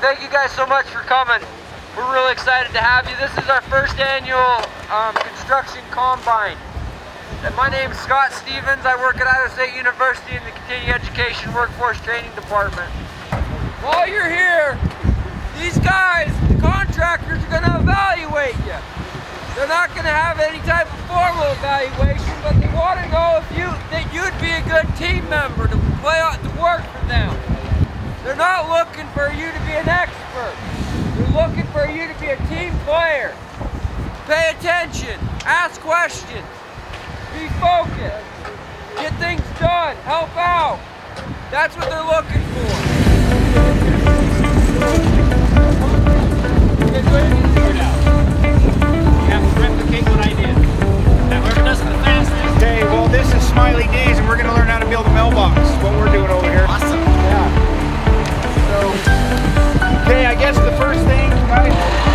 thank you guys so much for coming. We're really excited to have you. This is our first annual construction combine. And my name is Scott Stevens. I work at Iowa State University in the Continuing Education Workforce Training Department. While you're here, these guys, the contractors, are going to evaluate you. They're not going to have any type of formal evaluation, but they want to know if that you'd be a good team member to work for them. They're not looking for you to be an expert. They're looking for you to be a team player. Pay attention, ask questions, be focused, get things done, help out. That's what they're looking for. Okay, go ahead and figure it out. You have to replicate what I did. Now whoever does it the fastest. Okay, well this is Smiley Days and we're going to learn how to build a mailbox. That's what we're doing over here. Awesome. Yeah. So, okay, I guess the first thing, guys.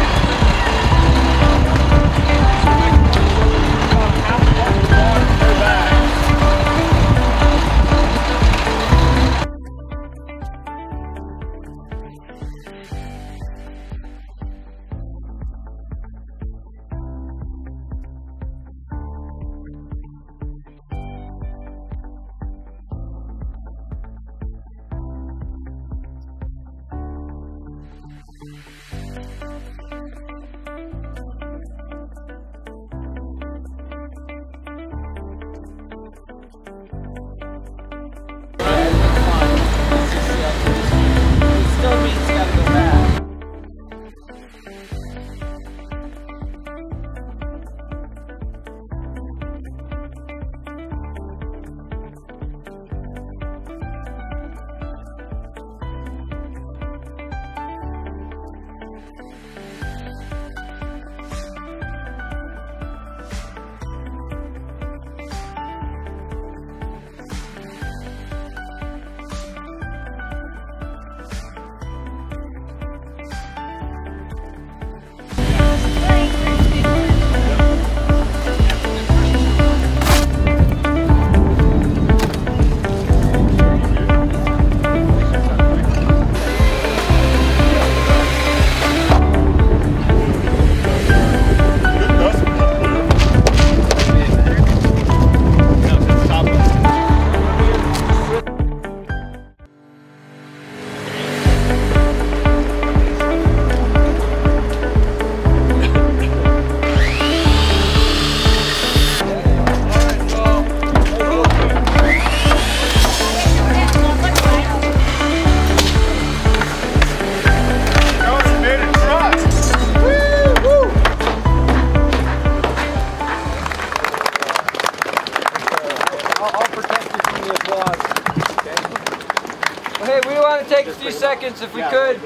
Hey, we want to take a few seconds if we could.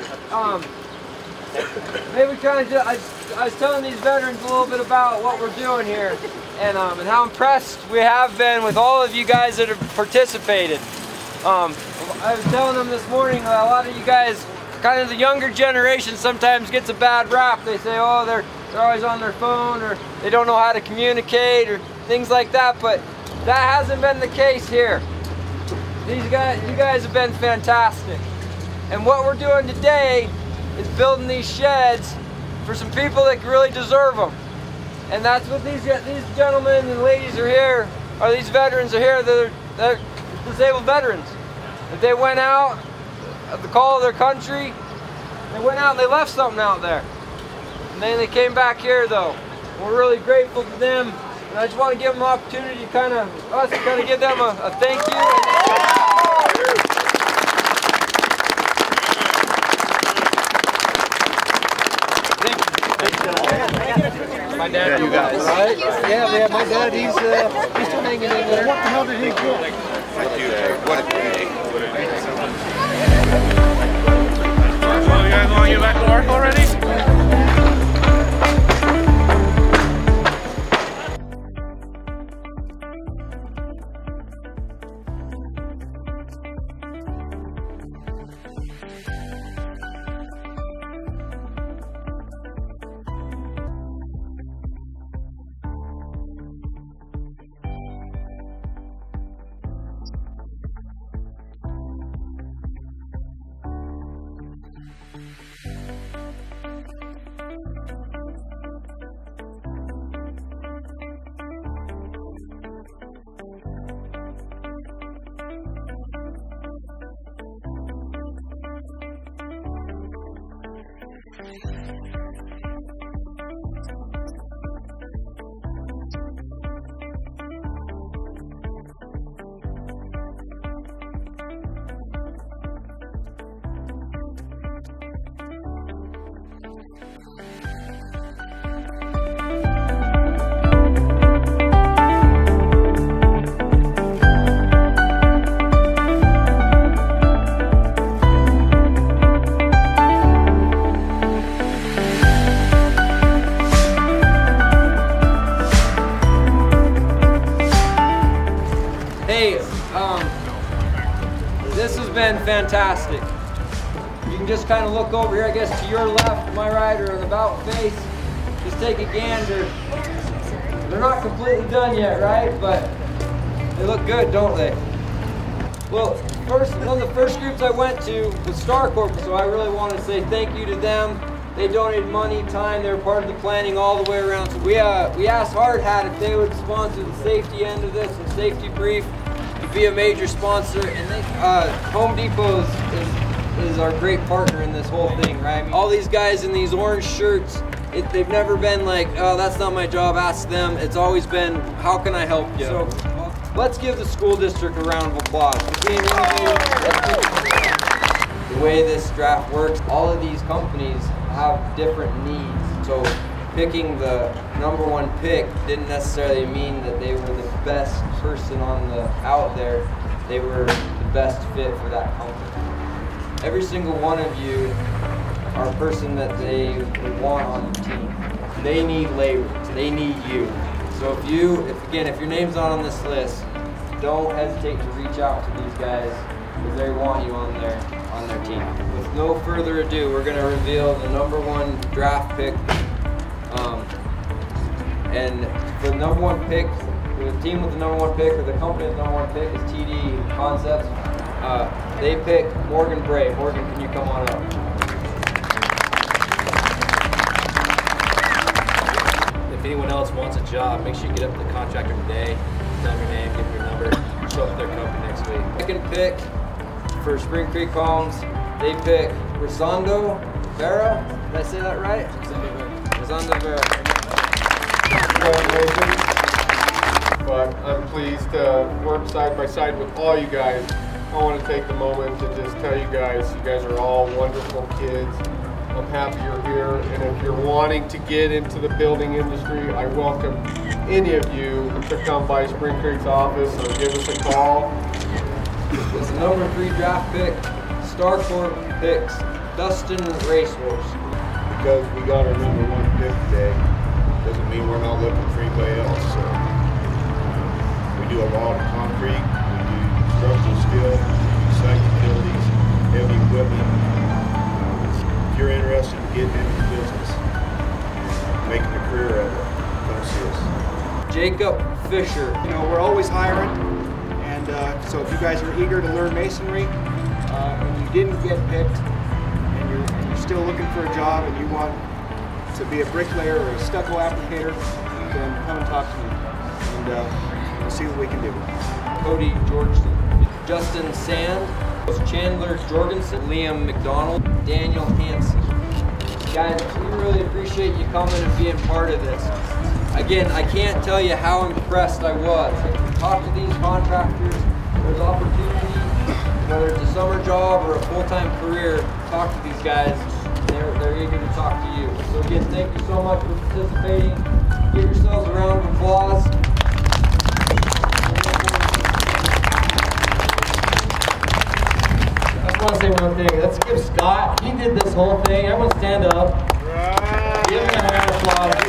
Maybe kind of I was telling these veterans a little bit about what we're doing here and how impressed we have been with all of you guys that have participated. I was telling them this morning that a lot of you guys, kind of the younger generation, sometimes gets a bad rap. They say, oh, they're always on their phone, or they don't know how to communicate, or things like that, but that hasn't been the case here. You guys have been fantastic. And what we're doing today is building these sheds for some people that really deserve them. And that's what these gentlemen and ladies are here, or these veterans are here, they're disabled veterans. If they went out at the call of their country, they went out and they left something out there. And then they came back here though. We're really grateful to them. And I just want to give them an opportunity to kind of give them a thank you. My dad, you guys, right? Yeah, my dad, he's still hanging in there. What the hell did he do? What a day. Well, you guys want to get back to work already? been fantastic. You can just kind of look over here, I guess, to your left, to my right, or an about face. Just take a gander. They're not completely done yet, right? But they look good, don't they? Well, one of the first groups I went to was StarCorp, so I really want to say thank you to them. They donated money, time, they were part of the planning all the way around. So we asked Hard Hat if they would sponsor the safety end of this, and Safety Brief to be a major sponsor. And Home Depot is our great partner in this whole thing, right? I mean, all these guys in these orange shirts, they've never been like, oh, that's not my job, ask them. It's always been, how can I help you? So let's give the school district a round of applause. The way this draft works, all of these companies have different needs. So picking the #1 pick didn't necessarily mean that they were the best person out there. They were the best fit for that company. Every single one of you are a person that they would want on the team. They need labor. They need you. So if your name's not on this list, don't hesitate to reach out to these guys because they want you on their team. With no further ado, we're going to reveal the #1 draft pick. And for the #1 pick, the team with the #1 pick, or the company with the #1 pick is TD Concepts. They pick Morgan Bray. Morgan, can you come on up? If anyone else wants a job, make sure you get up to the contractor today, tell them your name, give them your number, show up at their company next week. Second pick for Spring Creek Homes, they pick Rosando Vera. Did I say that right? Rosando Vera. But I'm pleased to work side by side with all you guys. I want to take the moment to just tell you guys are all wonderful kids. I'm happy you're here, and if you're wanting to get into the building industry, I welcome any of you to come by Spring Creek's office or give us a call. It's the #3 draft pick. StarCorp picks Dustin Racehorse. Because we got our #1 pick today, doesn't mean we're not looking for anybody else. So we do a lot of concrete, we do structural steel, we do site utilities, heavy equipment. If you're interested in getting into the business, making a career out of it, come see us. Jacob Fisher. You know, we're always hiring, and so if you guys are eager to learn masonry, and you didn't get picked, and you're still looking for a job, and you want to be a bricklayer or a stucco applicator, then come and talk to me, and we'll see what we can do. Cody Georgeson. Justin Sand. Chandler Jorgensen. Liam McDonald. Daniel Hansen. Guys, we really appreciate you coming and being part of this. Again, I can't tell you how impressed I was. Talk to these contractors. There's opportunity, whether it's a summer job or a full-time career. Talk to these guys. They're eager to talk to you. So again, thank you so much for participating. Give yourselves a round of applause. I just want to say one thing. Let's give Scott. He did this whole thing. Everyone stand up. Give him a round of applause.